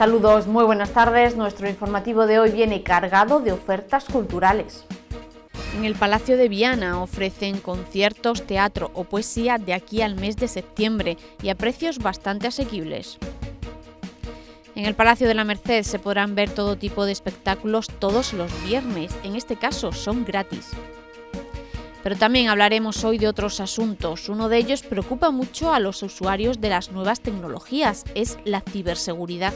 Saludos, muy buenas tardes. Nuestro informativo de hoy viene cargado de ofertas culturales. En el Palacio de Viana ofrecen conciertos, teatro o poesía de aquí al mes de septiembre y a precios bastante asequibles. En el Palacio de la Merced se podrán ver todo tipo de espectáculos todos los viernes, en este caso son gratis. Pero también hablaremos hoy de otros asuntos. Uno de ellos preocupa mucho a los usuarios de las nuevas tecnologías, es la ciberseguridad.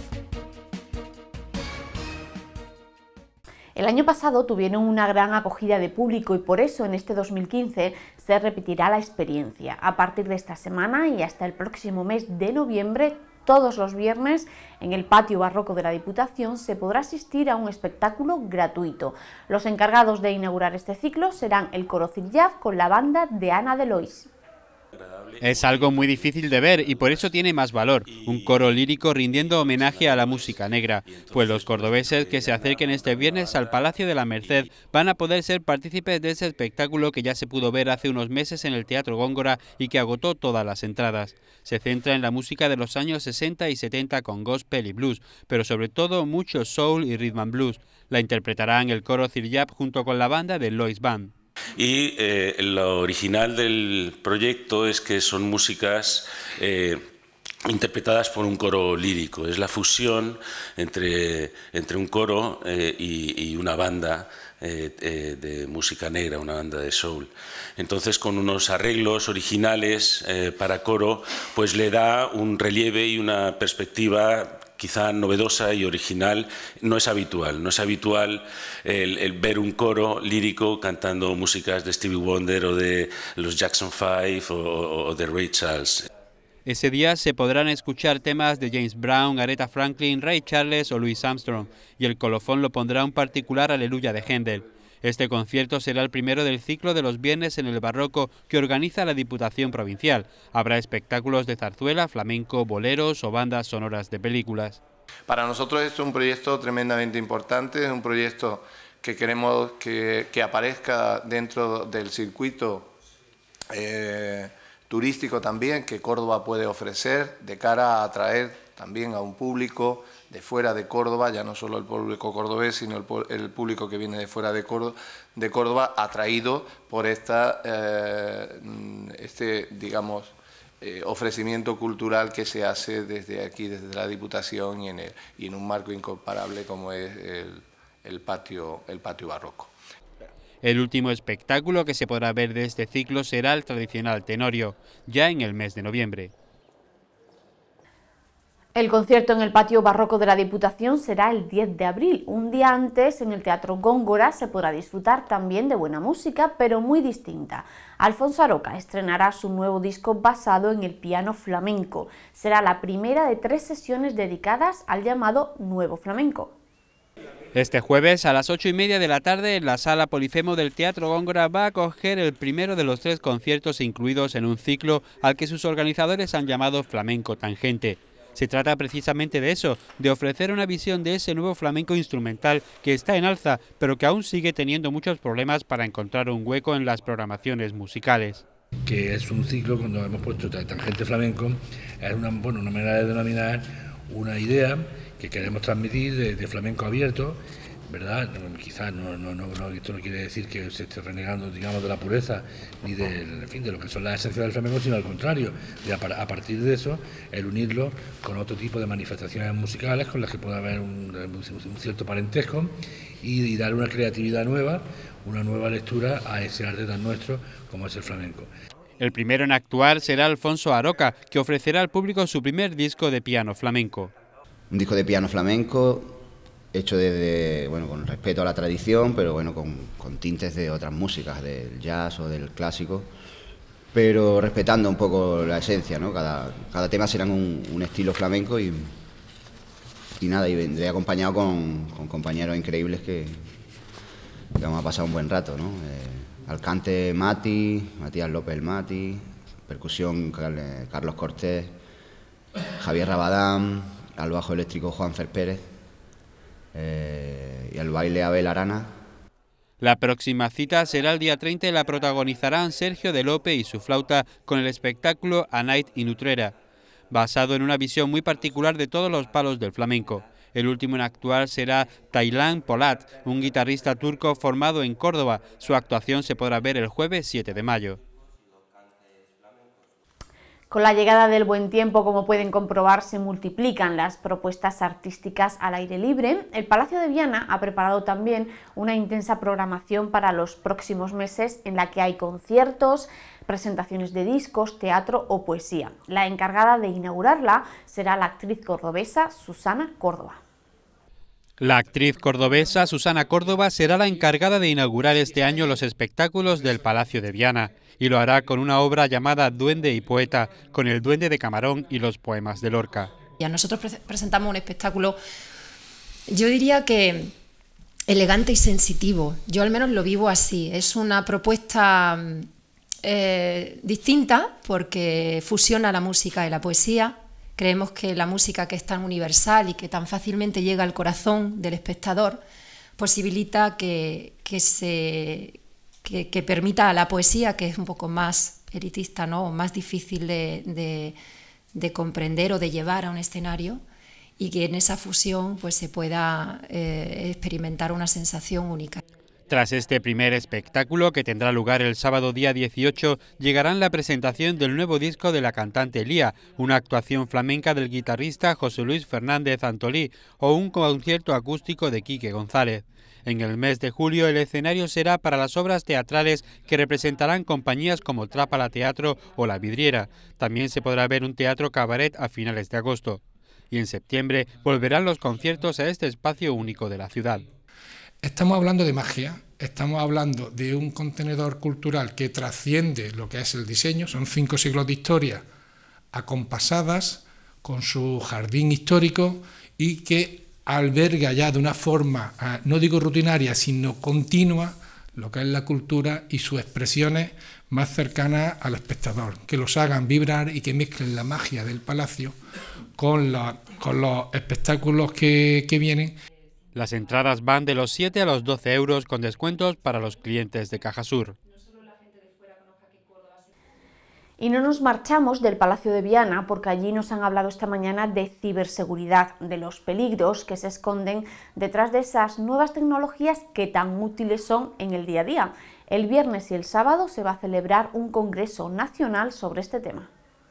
El año pasado tuvieron una gran acogida de público y por eso en este 2015 se repetirá la experiencia. A partir de esta semana y hasta el próximo mes de noviembre, todos los viernes, en el patio barroco de la Diputación se podrá asistir a un espectáculo gratuito. Los encargados de inaugurar este ciclo serán el Coro Cirillav con la banda de Ana Delois. Es algo muy difícil de ver y por eso tiene más valor, un coro lírico rindiendo homenaje a la música negra, pues los cordobeses que se acerquen este viernes al Palacio de la Merced van a poder ser partícipes de ese espectáculo que ya se pudo ver hace unos meses en el Teatro Góngora y que agotó todas las entradas. Se centra en la música de los años 60 y 70 con gospel y blues, pero sobre todo mucho soul y rhythm and blues. La interpretarán el Coro Cirillav junto con la banda de Lois Band. Y lo original del proyecto es que son músicas interpretadas por un coro lírico. Es la fusión entre un coro y una banda de música negra, una banda de soul. Entonces, con unos arreglos originales para coro, pues le da un relieve y una perspectiva quizá novedosa y original. No es habitual el ver un coro lírico cantando músicas de Stevie Wonder o de los Jackson 5 o de Ray Charles. Ese día se podrán escuchar temas de James Brown, Aretha Franklin, Ray Charles o Louis Armstrong, y el colofón lo pondrá un particular Aleluya de Händel. Este concierto será el primero del ciclo de los viernes en el Barroco que organiza la Diputación Provincial. Habrá espectáculos de zarzuela, flamenco, boleros o bandas sonoras de películas. Para nosotros es un proyecto tremendamente importante, es un proyecto que queremos que aparezca dentro del circuito turístico también que Córdoba puede ofrecer de cara a atraer también a un público de fuera de Córdoba, ya no solo el público cordobés, sino el público que viene de fuera de Córdoba, atraído por digamos, ofrecimiento cultural que se hace desde aquí, desde la Diputación y en un marco incomparable como es el patio barroco. El último espectáculo que se podrá ver de este ciclo será el tradicional Tenorio, ya en el mes de noviembre. El concierto en el patio barroco de la Diputación será el 10 de abril. Un día antes, en el Teatro Góngora, se podrá disfrutar también de buena música, pero muy distinta. Alfonso Aroca estrenará su nuevo disco basado en el piano flamenco. Será la primera de 3 sesiones dedicadas al llamado Nuevo Flamenco. Este jueves a las 8:30 de la tarde en la Sala Polifemo del Teatro Góngora va a acoger el primero de los 3 conciertos incluidos en un ciclo al que sus organizadores han llamado Flamenco Tangente. Se trata precisamente de eso, de ofrecer una visión de ese nuevo flamenco instrumental que está en alza, pero que aún sigue teniendo muchos problemas para encontrar un hueco en las programaciones musicales. Que es un ciclo, cuando hemos puesto Tangente Flamenco, es una manera de denominar una idea que queremos transmitir de flamenco abierto, ¿verdad? Quizás esto no quiere decir que se esté renegando, digamos, de la pureza ni de lo que son las esencias del flamenco, sino al contrario, a partir de eso, el unirlo con otro tipo de manifestaciones musicales con las que puede haber un cierto parentesco y dar una creatividad nueva, una nueva lectura a ese arte tan nuestro como es el flamenco. El primero en actuar será Alfonso Aroca, que ofrecerá al público su primer disco de piano flamenco. Un disco de piano flamenco hecho con respeto a la tradición, pero bueno, con tintes de otras músicas, del jazz o del clásico, pero respetando un poco la esencia, ¿no? Cada tema será un estilo flamenco y nada, y vendré acompañado con compañeros increíbles que vamos a pasar un buen rato, ¿no? Al cante Matías López el Mati, percusión Carlos Cortés, Javier Rabadán, al bajo eléctrico Juanfer Pérez y al baile Abel Arana. La próxima cita será el día 30 y la protagonizarán Sergio de Lope y su flauta con el espectáculo A Night in Utrera, basado en una visión muy particular de todos los palos del flamenco. El último en actuar será Taylan Polat, un guitarrista turco formado en Córdoba. Su actuación se podrá ver el jueves 7 de mayo. Con la llegada del buen tiempo, como pueden comprobar, se multiplican las propuestas artísticas al aire libre. El Palacio de Viana ha preparado también una intensa programación para los próximos meses en la que hay conciertos, presentaciones de discos, teatro o poesía. La encargada de inaugurarla será la actriz cordobesa Susana Córdoba. La actriz cordobesa Susana Córdoba será la encargada de inaugurar este año los espectáculos del Palacio de Viana y lo hará con una obra llamada Duende y Poeta, con el Duende de Camarón y los poemas de Lorca. Nosotros presentamos un espectáculo, yo diría que elegante y sensitivo. Yo al menos lo vivo así. Es una propuesta distinta porque fusiona la música y la poesía. Creemos que la música, que es tan universal y que tan fácilmente llega al corazón del espectador, posibilita que permita a la poesía, que es un poco más elitista, ¿no?, más difícil de comprender o de llevar a un escenario, y que en esa fusión pues se pueda experimentar una sensación única. Tras este primer espectáculo, que tendrá lugar el sábado día 18, llegarán la presentación del nuevo disco de la cantante Lía, una actuación flamenca del guitarrista José Luis Fernández Antolí o un concierto acústico de Quique González. En el mes de julio el escenario será para las obras teatrales que representarán compañías como Trápala Teatro o La Vidriera. También se podrá ver un teatro cabaret a finales de agosto. Y en septiembre volverán los conciertos a este espacio único de la ciudad. Estamos hablando de magia, estamos hablando de un contenedor cultural que trasciende lo que es el diseño, son 5 siglos de historia acompasadas con su jardín histórico y que alberga ya de una forma, no digo rutinaria, sino continua, lo que es la cultura y sus expresiones más cercanas al espectador, que los hagan vibrar y que mezclen la magia del palacio con los espectáculos que vienen. Las entradas van de los 7 a los 12 euros con descuentos para los clientes de Cajasur. Y no nos marchamos del Palacio de Viana porque allí nos han hablado esta mañana de ciberseguridad, de los peligros que se esconden detrás de esas nuevas tecnologías que tan útiles son en el día a día. El viernes y el sábado se va a celebrar un congreso nacional sobre este tema.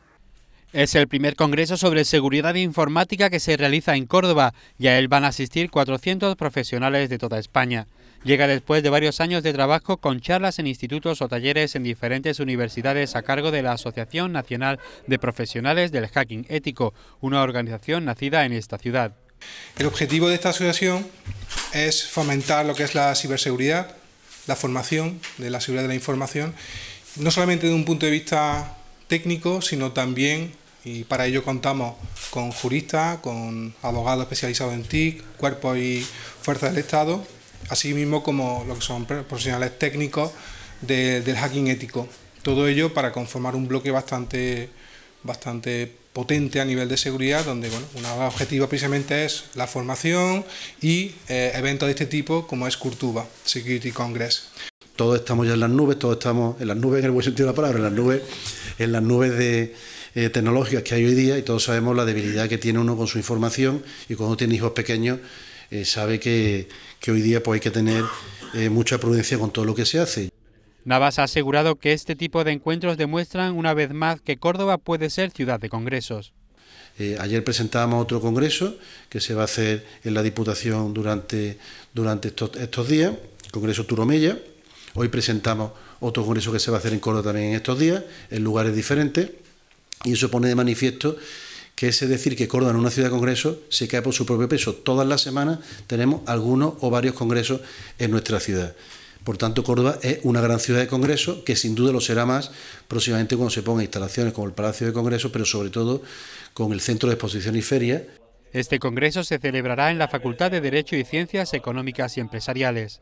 Es el primer congreso sobre seguridad informática que se realiza en Córdoba y a él van a asistir 400 profesionales de toda España. Llega después de varios años de trabajo con charlas en institutos o talleres en diferentes universidades a cargo de la Asociación Nacional de Profesionales del Hacking Ético, una organización nacida en esta ciudad. El objetivo de esta asociación es fomentar lo que es la ciberseguridad, la formación de la seguridad de la información, no solamente de un punto de vista técnico, sino también, y para ello contamos con juristas, con abogados especializados en TIC, cuerpos y fuerzas del Estado, así mismo como lo que son profesionales técnicos del hacking ético. Todo ello para conformar un bloque bastante potente a nivel de seguridad, donde un objetivo precisamente es la formación y eventos de este tipo como es Curtuba, Security Congress. Todos estamos ya en las nubes, todos estamos en las nubes en el buen sentido de la palabra, en las nubes tecnológicas que hay hoy día, y todos sabemos la debilidad que tiene uno con su información, y cuando uno tiene hijos pequeños sabe que hoy día pues hay que tener mucha prudencia con todo lo que se hace. Navas ha asegurado que este tipo de encuentros demuestran una vez más que Córdoba puede ser ciudad de congresos. Ayer presentábamos otro congreso que se va a hacer en la Diputación durante estos días, el Congreso Turomella. Hoy presentamos otro congreso que se va a hacer en Córdoba también en estos días, en lugares diferentes, y eso pone de manifiesto que es decir que Córdoba en una ciudad de congresos se cae por su propio peso. Todas las semanas tenemos algunos o varios congresos en nuestra ciudad. Por tanto, Córdoba es una gran ciudad de congresos, que sin duda lo será más próximamente cuando se pongan instalaciones como el Palacio de Congresos, pero sobre todo con el Centro de Exposición y Feria. Este congreso se celebrará en la Facultad de Derecho y Ciencias Económicas y Empresariales.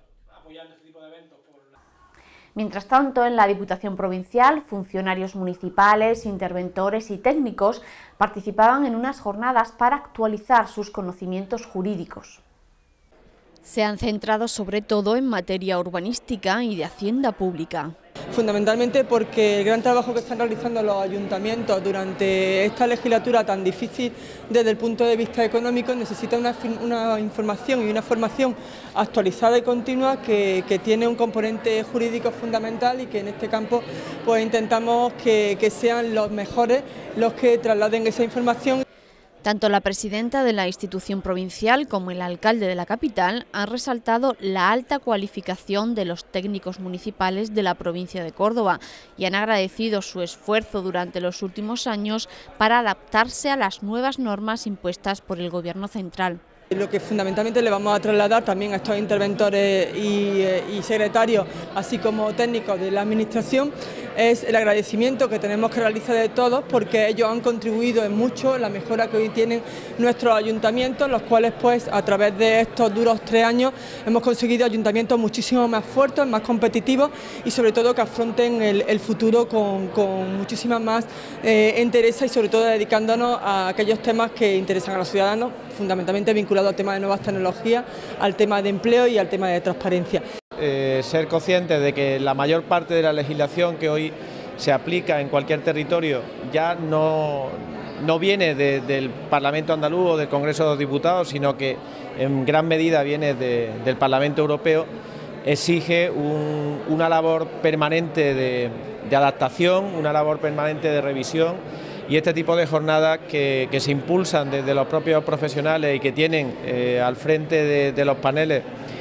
Mientras tanto, en la Diputación Provincial, funcionarios municipales, interventores y técnicos participaban en unas jornadas para actualizar sus conocimientos jurídicos. Se han centrado sobre todo en materia urbanística y de hacienda pública. Fundamentalmente porque el gran trabajo que están realizando los ayuntamientos durante esta legislatura tan difícil desde el punto de vista económico necesita una información y una formación actualizada y continua que tiene un componente jurídico fundamental y que en este campo pues intentamos que sean los mejores los que trasladen esa información. Tanto la presidenta de la institución provincial como el alcalde de la capital han resaltado la alta cualificación de los técnicos municipales de la provincia de Córdoba y han agradecido su esfuerzo durante los últimos años para adaptarse a las nuevas normas impuestas por el Gobierno central. Lo que fundamentalmente le vamos a trasladar también a estos interventores y secretarios, así como técnicos de la Administración, es el agradecimiento que tenemos que realizar de todos porque ellos han contribuido en mucho la mejora que hoy tienen nuestros ayuntamientos, los cuales pues a través de estos duros 3 años hemos conseguido ayuntamientos muchísimo más fuertes, más competitivos y sobre todo que afronten el futuro con muchísima más entereza y sobre todo dedicándonos a aquellos temas que interesan a los ciudadanos, fundamentalmente vinculados al tema de nuevas tecnologías, al tema de empleo y al tema de transparencia. Ser conscientes de que la mayor parte de la legislación que hoy se aplica en cualquier territorio ya no viene del Parlamento andaluz o del Congreso de los Diputados, sino que en gran medida viene del Parlamento Europeo, exige una labor permanente de adaptación, una labor permanente de revisión. Y este tipo de jornadas que se impulsan desde los propios profesionales y que tienen al frente de los paneles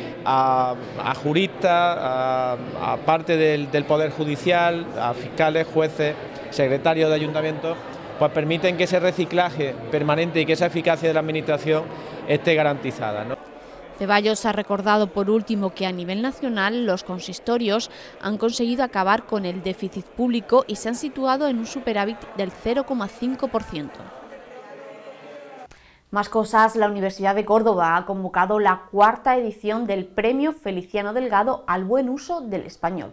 a juristas, a parte del Poder Judicial, a fiscales, jueces, secretarios de ayuntamientos, pues permiten que ese reciclaje permanente y que esa eficacia de la Administración esté garantizada, ¿no? Ceballos ha recordado por último que a nivel nacional los consistorios han conseguido acabar con el déficit público y se han situado en un superávit del 0,5%. Más cosas, la Universidad de Córdoba ha convocado la 4ª edición del Premio Feliciano Delgado al buen uso del español.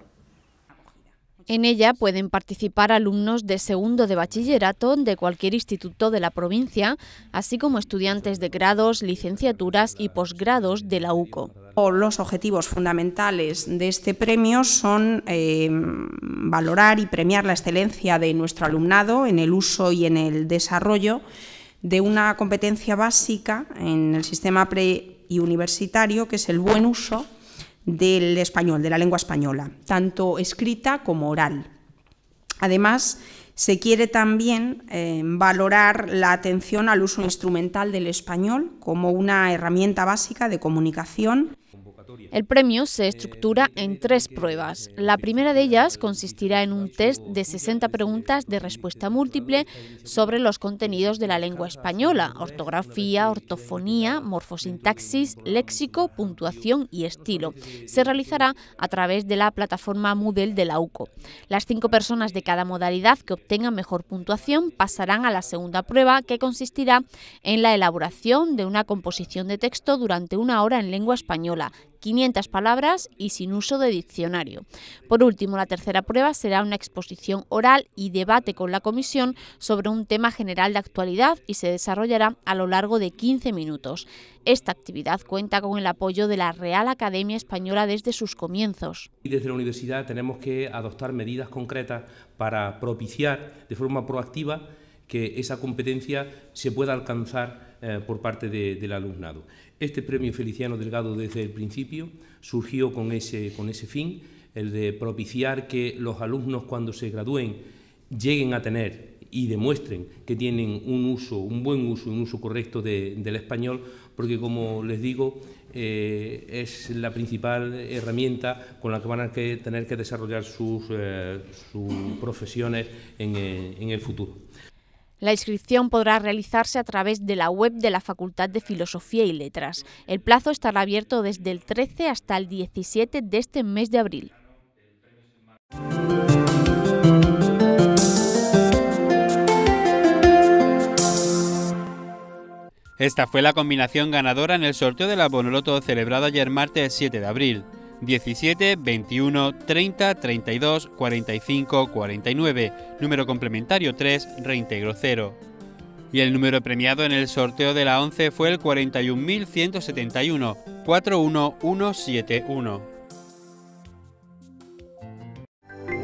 En ella pueden participar alumnos de segundo de bachillerato de cualquier instituto de la provincia, así como estudiantes de grados, licenciaturas y posgrados de la UCO. Los objetivos fundamentales de este premio son valorar y premiar la excelencia de nuestro alumnado en el uso y en el desarrollo de una competencia básica en el sistema pre y universitario, que es el buen uso del español, de la lengua española, tanto escrita como oral. Además, se quiere también valorar la atención al uso instrumental del español como una herramienta básica de comunicación. El premio se estructura en 3 pruebas. La primera de ellas consistirá en un test de 60 preguntas de respuesta múltiple sobre los contenidos de la lengua española: ortografía, ortofonía, morfosintaxis, léxico, puntuación y estilo. Se realizará a través de la plataforma Moodle de la UCO. Las 5 personas de cada modalidad que obtengan mejor puntuación pasarán a la segunda prueba, que consistirá en la elaboración de una composición de texto durante 1 hora en lengua española, 500 palabras y sin uso de diccionario. Por último, la tercera prueba será una exposición oral y debate con la comisión sobre un tema general de actualidad y se desarrollará a lo largo de 15 minutos. Esta actividad cuenta con el apoyo de la Real Academia Española desde sus comienzos. Desde la universidad tenemos que adoptar medidas concretas para propiciar de forma proactiva que esa competencia se pueda alcanzar por parte del alumnado. Este premio Feliciano Delgado desde el principio surgió con ese fin, el de propiciar que los alumnos cuando se gradúen lleguen a tener y demuestren que tienen un buen uso, un uso correcto del español, porque como les digo, es la principal herramienta con la que van a tener que desarrollar sus profesiones en el futuro. La inscripción podrá realizarse a través de la web de la Facultad de Filosofía y Letras. El plazo estará abierto desde el 13 hasta el 17 de este mes de abril. Esta fue la combinación ganadora en el sorteo de la Bonoloto celebrado ayer martes 7 de abril. 17, 21, 30, 32, 45, 49, número complementario 3, reintegro 0. Y el número premiado en el sorteo de la 11 fue el 41.171, 41171.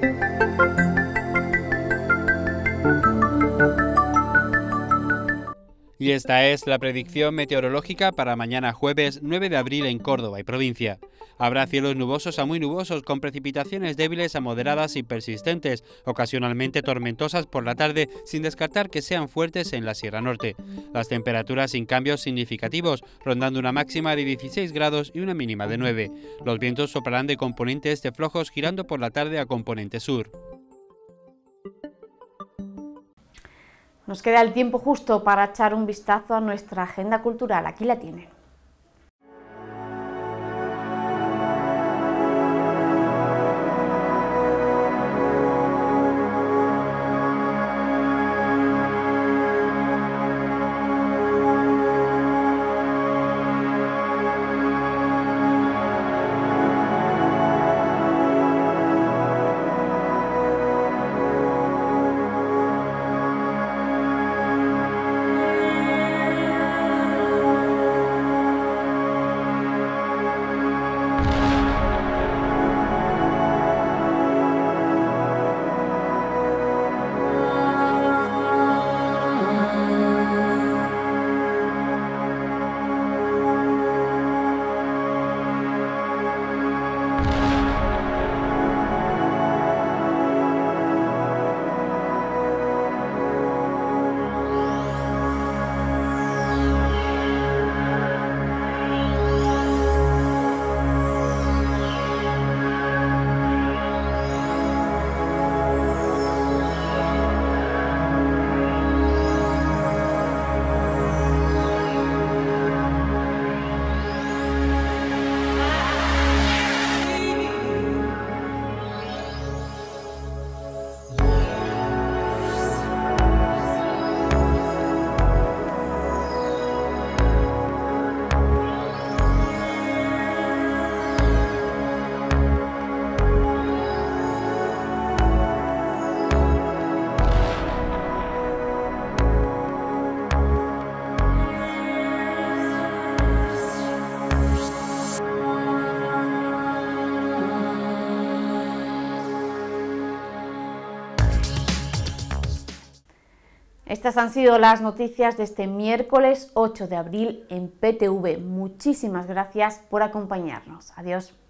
Y esta es la predicción meteorológica para mañana jueves 9 de abril en Córdoba y provincia. Habrá cielos nubosos a muy nubosos con precipitaciones débiles a moderadas y persistentes, ocasionalmente tormentosas por la tarde, sin descartar que sean fuertes en la Sierra Norte. Las temperaturas sin cambios significativos, rondando una máxima de 16 grados y una mínima de 9. Los vientos soplarán de componente este flojos, girando por la tarde a componente sur. Nos queda el tiempo justo para echar un vistazo a nuestra agenda cultural. Aquí la tienen. Estas han sido las noticias de este miércoles 8 de abril en PTV. Muchísimas gracias por acompañarnos. Adiós.